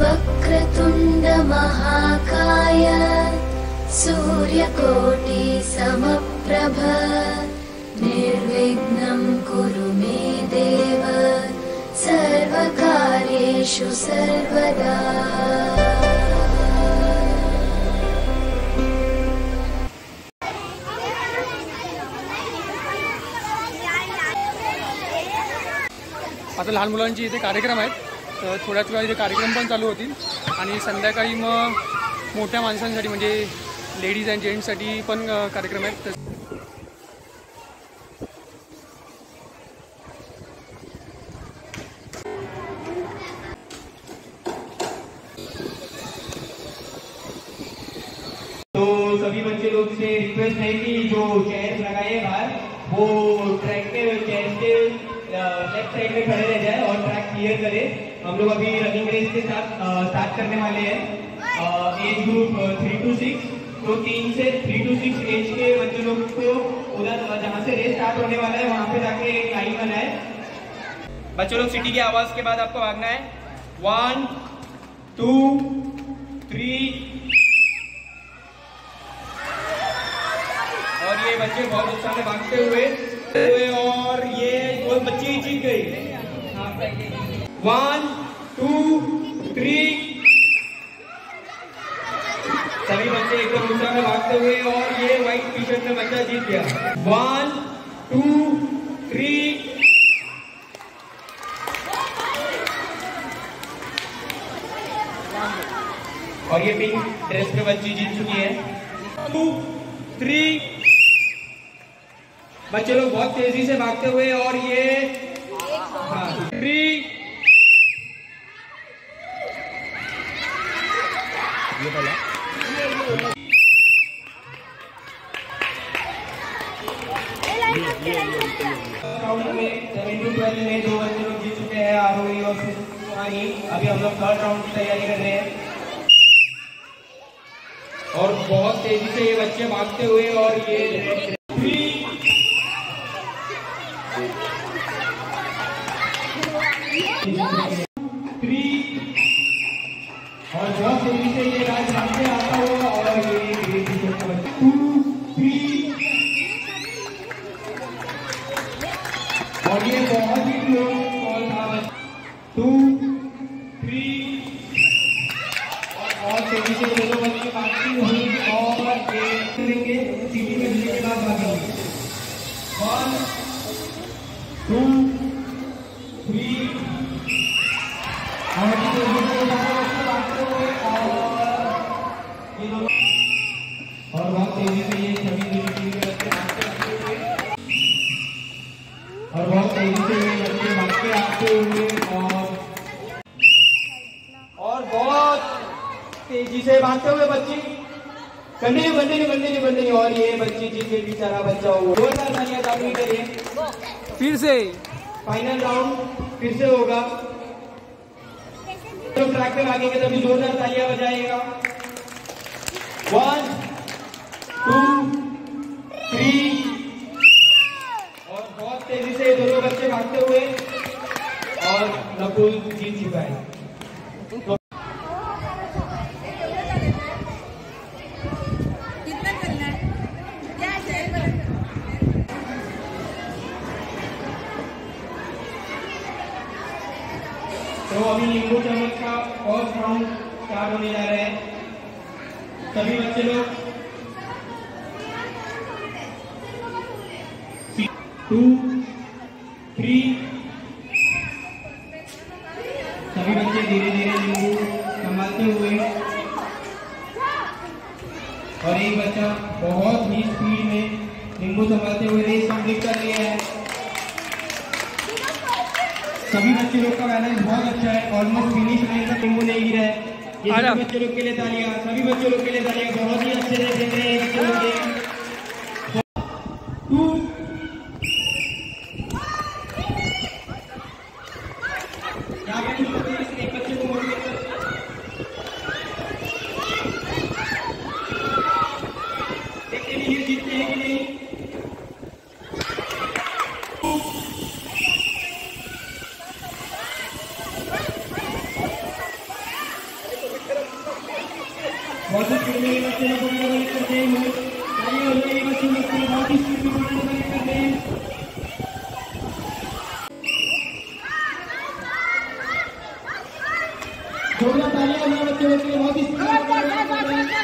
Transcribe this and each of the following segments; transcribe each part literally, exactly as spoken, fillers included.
वक्रतुंड महाकाय सूर्यकोटि समप्रभ निर्विघ्नं कुरु मे देव सर्वकार्येषु सर्वदा। आता लहान मुलांची इथे कार्यक्रम आहेत, तर थोड्याच वेळा इथे कार्यक्रम पण चालू होतील आणि संध्याकाळी मग मोठ्या माणसांसाठी म्हणजे लेडीज अँड जेंट्ससाठी पण कार्यक्रम आहेत। तो सभी बच्चे लोग से रिक्वेस्ट है कि जो चेयर लगाए बाहर वो ट्रैक के चेयर के लेफ्ट साइड में खड़े रह जाए और ट्रैक क्लियर करे। हम लोग अभी रनिंग रेस के साथ स्टार्ट करने वाले हैं। Age group three to six, तो तीन से थ्री टू सिक्स एज के बच्चे लोग को उधर जहाँ से रेस स्टार्ट होने वाला है वहाँ पे जाके एक लाइन बनाए। बच्चों लोग सिटी की आवाज के बाद आपको भागना है। वन टू थ्री, और ये बच्चे बहुत उत्साह में भागते हुए और ये वो बच्ची जीत गई। वन टू थ्री, सभी बच्चे एकदम उत्साह में भागते हुए और ये व्हाइट टी शर्ट में बच्चा जीत गया। वन टू थ्री, और ये पिंक ड्रेस में बच्ची जीत चुकी है। टू थ्री, बच्चे लोग बहुत तेजी से भागते हुए और ये थ्री, ये वाला राउंड में सेवन टू ट्वेल्व में दो बच्चे लोग जीत चुके हैं, आरोही और सुहानी। अभी हम लोग थर्ड राउंड की तैयारी कर रहे हैं और बहुत तेजी से ये बच्चे भागते हुए और ये थ्री, और बहुत तेजी से ये राज भागते आता हुआ और ये टू थ्री, और ये बहुत ही क्लोज कॉल था। टू थ्री, और बहुत तेजी से दोनों बच्चे भागती हुई और ये करेंगे सीटी में मिलने के बाद भागेंगे। वन टू थ्री, और और बहुत तेजी से ये सभी टीम के बच्चे भागते आते हुए और बहुत तेजी से ये बच्चे भागते आते हुए और और बहुत तेजी से भागते हुए बच्ची कंटिन्यू कंटिन्यू कंटिन्यू कंटिन्यू और ये बच्ची जीत गई। बेचारा बच्चा हुआ। जोरदार तालियां चालू ही करिए। फिर से फाइनल राउंड फिर से होगा। तो ट्रैक पे भागेंगे तभी जोरदार तालियां बजाएगा। वन टू थ्री, और बहुत तेजी से दोनों बच्चे भागते हुए और नकुल जीत चुका है। तो अभी नींबू चम्मच का फर्स्ट राउंड स्टार्ट होने जा रहे हैं। सभी बच्चे लोग टू थ्री, सभी बच्चे धीरे धीरे नींबू संभालते हुए और एक बच्चा बहुत ही स्पीड में नींबू संभालते हुए रेस कंप्लीट कर लिया है। सभी बच्चे लोग का बैलेंस बहुत अच्छा है, ऑलमोस्ट फिनिश लाइन तक नींबू नहीं गिरा है। ये सभी बच्चे लोग के लिए तालियां, सभी बच्चे लोग के लिए तालियां। बहुत ही अच्छे से देख रहे हैं बच्चे लोग। टू यहाँ पे एक बच्चे को मोटिवेट कर देखते हैं ये जीतते हैं कि नहीं। बहुत ही स्पीड में बच्चे लोग पॉइंट कलेक्ट करते हैं। तालियां हो जाएगी बच्चों लोग के लिए, बहुत ही स्पीड में पॉइंट कलेक्ट करते हैं। जोरदार तालियां हो जाए बच्चों लोग के लिए, बहुत ही स्पीड में पॉइंट कलेक्ट करते हैं।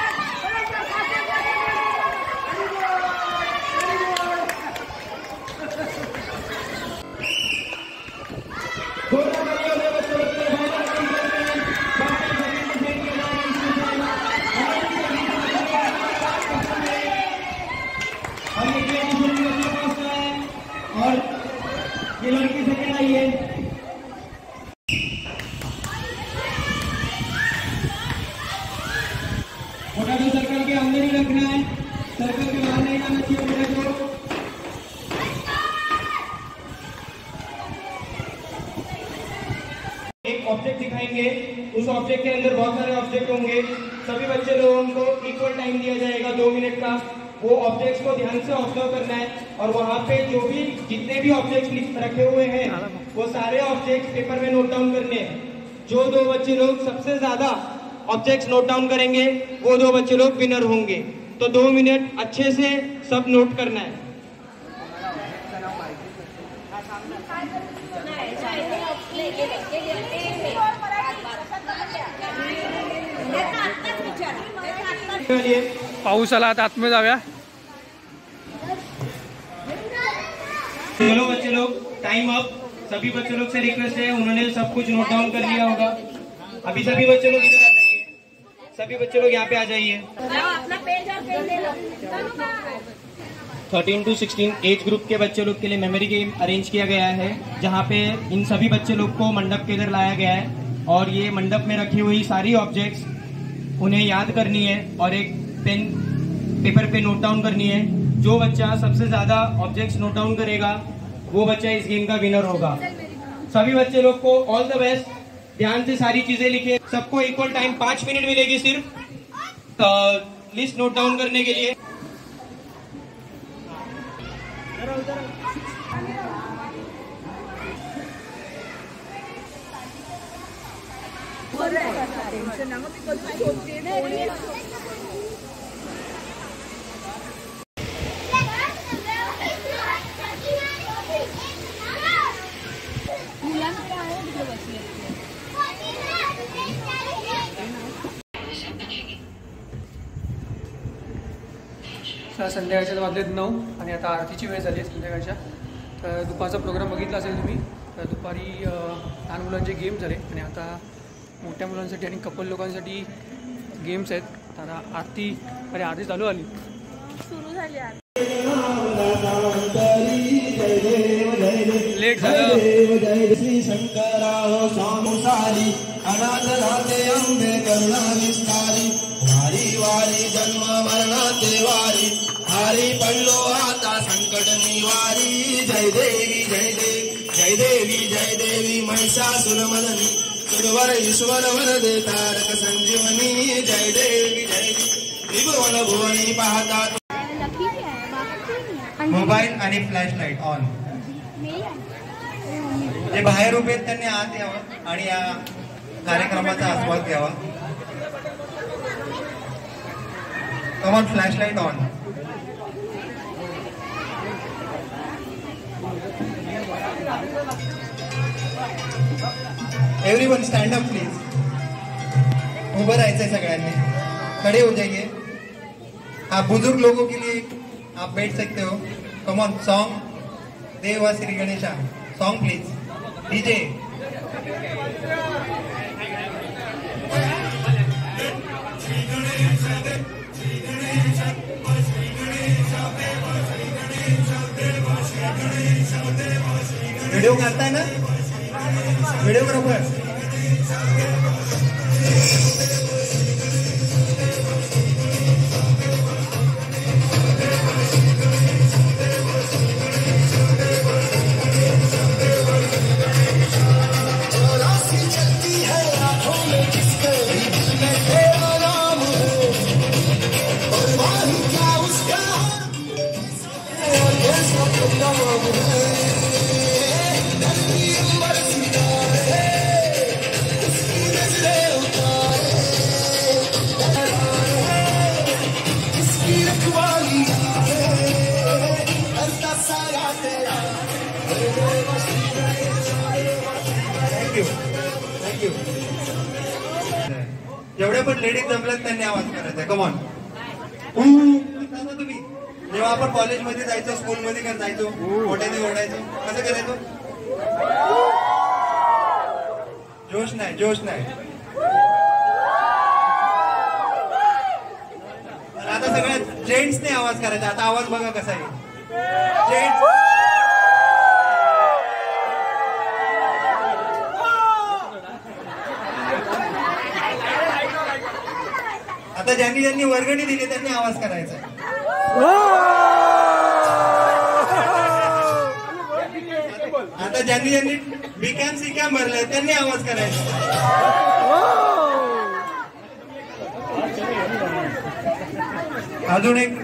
और ये लड़की सेकंड आई है। पोटैटो सर्कल के अंदर ही रखना है, सर्कल के बाहर नहीं जाना चाहिए पोटैटो। एक ऑब्जेक्ट दिखाएंगे, उस ऑब्जेक्ट के अंदर बहुत सारे ऑब्जेक्ट होंगे। सभी बच्चे लोगों को इक्वल टाइम दिया जाएगा, दो मिनट का। वो ऑब्जेक्ट्स को ध्यान से ऑब्जर्व करना है और वहाँ पे जो भी जितने भी ऑब्जेक्ट्स रखे हुए हैं वो सारे ऑब्जेक्ट्स पेपर में नोट डाउन करने हैं। जो दो बच्चे लोग सबसे ज्यादा ऑब्जेक्ट्स नोट डाउन करेंगे वो दो बच्चे लोग विनर होंगे। तो दो मिनट अच्छे से सब नोट करना है। पाऊस आला आता आतमध्ये जाऊया। चलो बच्चे लोग, टाइम अप। सभी बच्चे लोग से रिक्वेस्ट है, उन्होंने सब कुछ नोट डाउन कर लिया होगा। अभी सभी बच्चे लोग इधर आ जाइए, सभी बच्चे लोग यहाँ पे आ जाइए। Thirteen to sixteen age group के बच्चे लोग के लिए मेमोरी गेम अरेंज किया गया है, जहाँ पे इन सभी बच्चे लोग को मंडप के इधर लाया गया है और ये मंडप में रखी हुई सारी ऑब्जेक्ट्स उन्हें याद करनी है और एक पेन पेपर पे नोट डाउन करनी है। जो बच्चा सबसे ज्यादा ऑब्जेक्ट्स नोट डाउन करेगा वो बच्चा इस गेम का विनर होगा। सभी बच्चे लोग को ऑल द बेस्ट। ध्यान से सारी चीजें लिखिए। सबको इक्वल टाइम पांच मिनट मिलेगी सिर्फ लिस्ट नोट डाउन करने के लिए। संध्याकाळच्या वाजलेत नऊ आणि आता आरतीची वेळ झाली आहे संध्याकाळच्या। तर दुपारचा प्रोग्राम बघितला असेल तुम्ही, तर दुपारी लहान मुलांचे गेम झाले आणि आता मोठ्या मुलांसाठी आणि कपल लोकांसाठी गेम्स आहेत। आता आरती अरे आरती चालू आली सुरू झाली लेट झालं। श्री शंकरा स्वामी अनाथ राते अंबे करुणा विस्तारी वारी वारी जन्म मरणाचे वारी हरी पडलो आता संकट निवारी। जय देवी जय देवी जय देवी जय देवी महिषासुर मदनी सुरवर ईश्वर वरदे तारक संजीवनी। जय देवी जय देवी त्रिभुवन भुवनी पाहता। मोबाईल आणि फ्लॅश लाईट ऑन। जे बाहेर उभे आहेत त्यांनी आत यावं आणि या कार्यक्रमाचा आस्वाद घ्यावा। Come on, flash light on. Everyone stand up please. उभं राहायचंय सगळ्यांनी, खड़े हो जाइए। आप बुजुर्ग लोगों के लिए आप बैठ सकते हो। कम on, song Deva Shri Ganesha song please DJ. Video करताय ना वीडियोग्राफर? जेवढ्या पण लेडीज जमल्यात त्यांनी आवाज करायचा. कमॉन. तुम्ही जेव्हा आपण कॉलेजमध्ये जायचो, स्कूलमध्ये कर जायचो, मोठ्याने ओरडायचो, कसं करायचो? जोश नाही, जोश नाही. आता सगळ्या जेंट्सने आवाज करायचा. आता आवाज बघा कसा आहे. जेंट्स आता ज्यांनी ज्यांनी वर्गणी दिली त्यांनी आवाज करायचा. आता ज्यांनी ज्यांनी बीकॅम सीकॅम भरले त्यांनी आवाज करायचा. अजून एक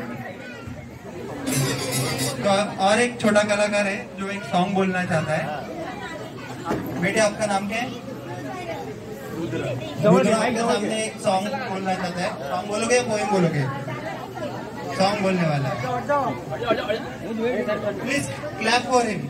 और एक छोटा कलाकार है जो एक सॉन्ग बोलना चाहता है. बेटे आपका नाम क्या है? रुद्र आपके सामने एक सॉन्ग बोलना चाहता है. सॉन्ग बोलोगे या पोएम बोलोगे? सॉन्ग बोलने वाला है. Please clap for him.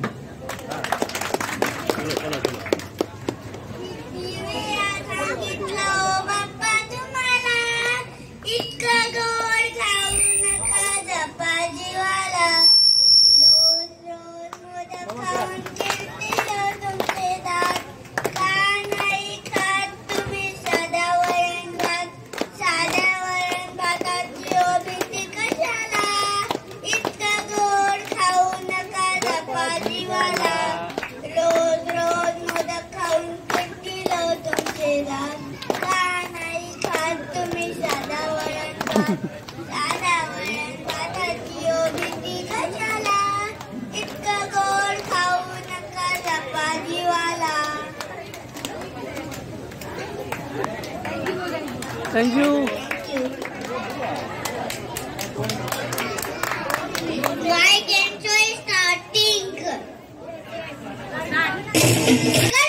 Thank you. My game show is starting.